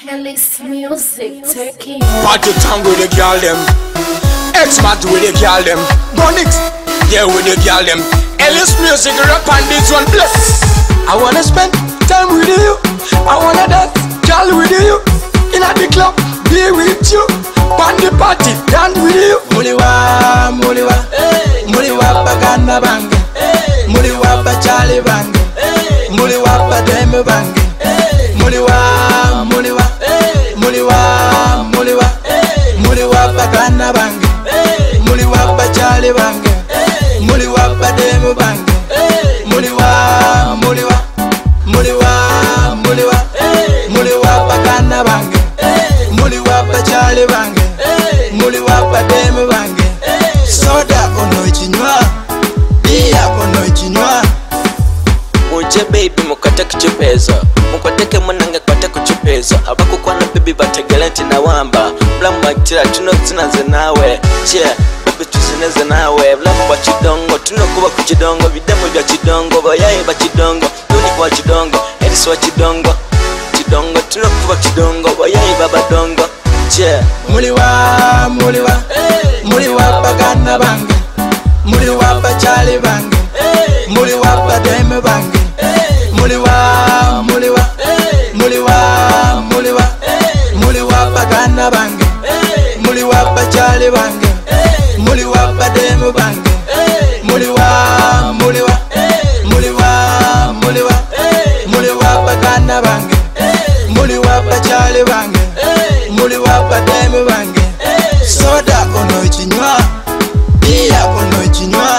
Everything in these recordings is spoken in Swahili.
Ellis Music taking Party time with the girl them, X-Mat with the girl them, Gonix, yeah with the girl them. Ellis Music rap on this one bless. I wanna spend time with you, I wanna dance, girl with you, in at the club, be with you, on the party, dance with you. Muliwa, muliwa, muliwa bagana bange, muliwa bachali bange, muliwa bademe bange, muliwa, muliwa, muliwa, muliwa, muliwa bagana bange, muliwa bachali bange, muliwa bademe bange, muliwa, muliwa, muliwa, muliwa, muliwa bagana bange, muliwa bachali bange, muliwa bademe bange. Soda ono chinywa, bia ono chinywa. Muje baby mukate kuchipezo, mukoteke munange kwate kuchipezo. Abakukwana baby bategelenti na wamba, blamu bakitira tuno zinaze nawe. Che, baby tuzineze nawe. Blamu wa chidongo, tuno kuba kuchidongo. Videmo vya chidongo, bayaye ba chidongo. Tuni kwa chidongo, edisi wa chidongo. Chidongo, tuno kuba chidongo, bayaye baba dongo. Che, muliwa, muliwa, muliwa bagana bange, muliwa bachali bange, muliwa bademe bange, muliwa, muliwa, muliwa, muliwa, muliwa bagana bange, muliwa bachali bange, muliwa bademe bange, muliwa, muliwa, muliwa, muliwa, muliwa bagana bange, muliwa bachali bange, muliwa bademe bange. Soda ono chinywa, bia ono chinywa.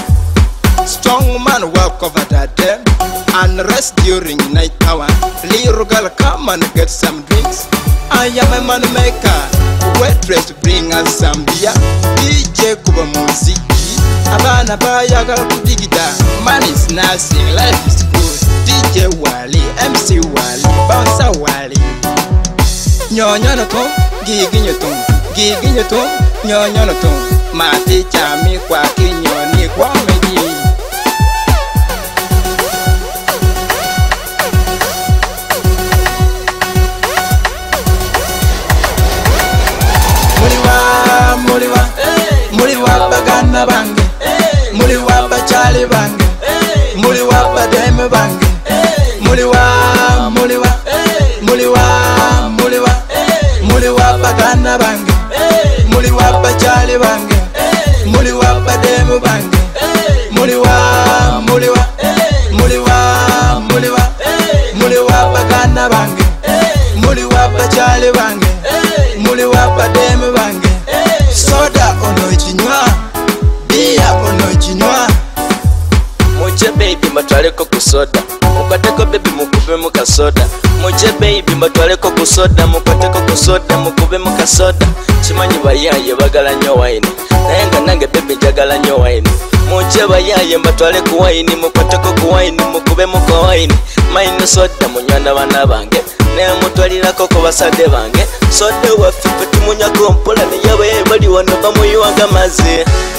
Strong man walk over that day and rest during night hour. Little girl come and get some drinks. I am a man maker, waitress bring us some beer. DJ kuba muziki, abana bayaga kudigida. Man is nothing, life is good. DJ Wali, MC Wali, Bouncer Wali. Nyonyo no ton, gigi nyoton, gigi nyoton, nyonyo no ton. Mati chami kwa kinyoni kwa meji. Muliwa, muliwa, muliwa bagana bange, muliwa bachali bange, muliwa bademe bange, muliwa, muliwa, muliwa, muliwa, muliwa bagana bange, muliwa bachali bange, muliwa bademe bange, muliwa, muliwa, muliwa, muliwa, muliwa bagana bange, muliwa bachali bange, muliwa bademe bange. Soda ono chinywa, bia ono chinywa. muje baby mbatwaleko kusoda, mukwateko baby mukube mukasoda. Muje baby mbatwaleko kusoda, mukwateko kusoda mukube mukasoda. Chimanyi bayaye bagala nyo wine, naye nga nange baby njagala nyo wine. Muje bayaye mbatwale ku wine, mukwateko ku wine mukube muko wine. Maino soda munywana bana bange, naye mutwalirako ko basade bange. Soda waffe tumunyako mpola ne yabaye bali wano bamuyiwaga maze.